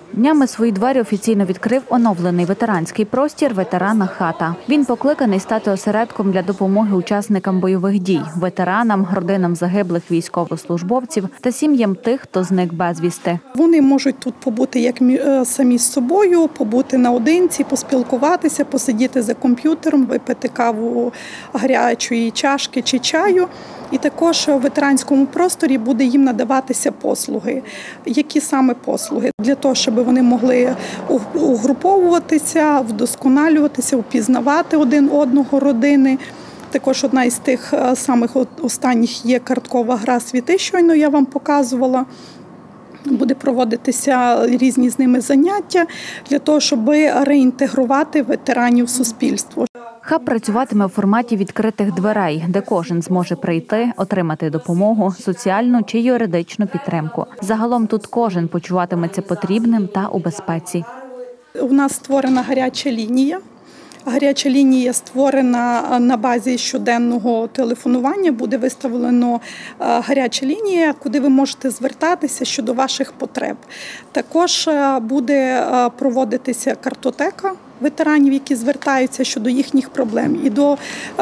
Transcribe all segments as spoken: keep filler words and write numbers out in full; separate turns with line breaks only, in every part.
Днями свої двері офіційно відкрив оновлений ветеранський простір «Ветерана хата». Він покликаний стати осередком для допомоги учасникам бойових дій, ветеранам, родинам загиблих військовослужбовців та сім'ям тих, хто зник безвісти.
Вони можуть тут побути як самі з собою, побути наодинці, поспілкуватися, посидіти за комп'ютером, випити каву гарячої чашки чи чаю. І також у ветеранському просторі буде їм надаватися послуги. Які саме послуги? Для того, щоб вони могли угруповуватися, вдосконалюватися, впізнавати один одного, родини. Також одна із тих самих останніх є карткова гра «Світи», щойно я вам показувала. Буде проводитися різні з ними заняття для того, щоб реінтегрувати ветеранів в суспільство.
Хаб працюватиме в форматі відкритих дверей, де кожен зможе прийти, отримати допомогу, соціальну чи юридичну підтримку. Загалом тут кожен почуватиметься потрібним та у безпеці.
У нас створена гаряча лінія. Гаряча лінія створена на базі щоденного телефонування. Буде виставлено гаряча лінія, куди ви можете звертатися щодо ваших потреб. Також буде проводитися картотека ветеранів, які звертаються щодо їхніх проблем. І до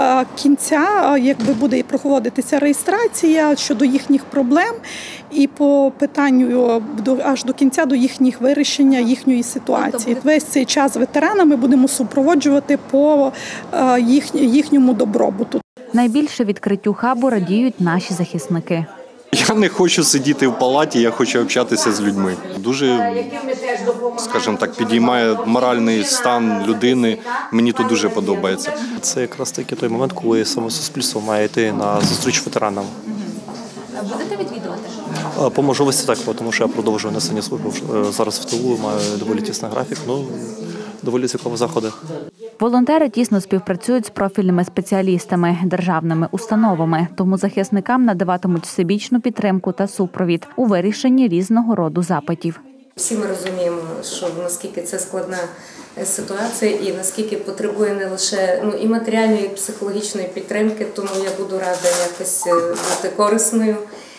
кінця, якби буде проводитися реєстрація щодо їхніх проблем, і по питанню аж до кінця до їхніх вирішення їхньої ситуації. Весь цей час ветерана ми будемо супроводжувати по їхньому добробуту.
Найбільше відкриттю хабу радіють наші захисники.
Я не хочу сидіти в палаті, я хочу общатися з людьми. Дуже, скажімо так, підіймає моральний стан людини. Мені тут дуже подобається.
Це якраз таки той момент, коли саме суспільство має йти на зустріч ветеранам.
Будете відвідувати?
По можливості так, тому що я продовжую несення служби. Зараз в тилу, маю доволі тісний графік, ну, доволі цікаві заходи.
Волонтери тісно співпрацюють з профільними спеціалістами, державними установами, тому захисникам надаватимуть всебічну підтримку та супровід у вирішенні різного роду запитів.
Всі ми розуміємо, що наскільки це складна ситуація і наскільки потребує не лише ну, і матеріальної, і психологічної підтримки, тому я буду рада якось бути корисною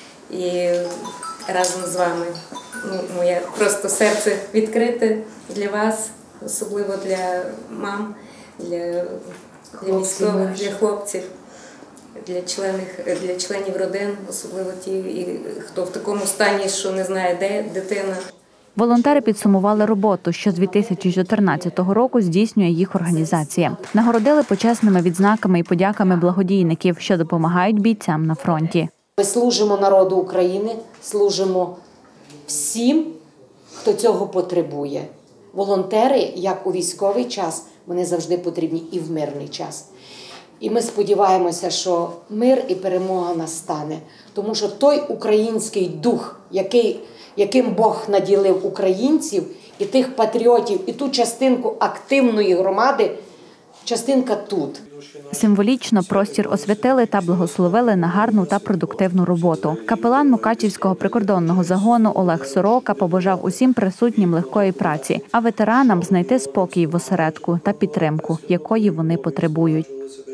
і разом з вами. Ну, моє просто серце відкрите для вас, особливо для мам, для, для військових, для хлопців, для членів, для членів родин, особливо ті, і хто в такому стані, що не знає, де дитина.
Волонтери підсумували роботу, що з дві тисячі чотирнадцятого року здійснює їх організація. Нагородили почесними відзнаками і подяками благодійників, що допомагають бійцям на фронті.
Ми служимо народу України, служимо всім, хто цього потребує. Волонтери, як у військовий час, вони завжди потрібні і в мирний час. І ми сподіваємося, що мир і перемога настане. Тому що той український дух, який, яким Бог наділив українців, і тих патріотів, і ту частинку активної громади, частинка тут.
Символічно простір освятили та благословили на гарну та продуктивну роботу. Капелан Мукачівського прикордонного загону Олег Сорока побажав усім присутнім легкої праці, а ветеранам знайти спокій в осередку та підтримку, якої вони потребують.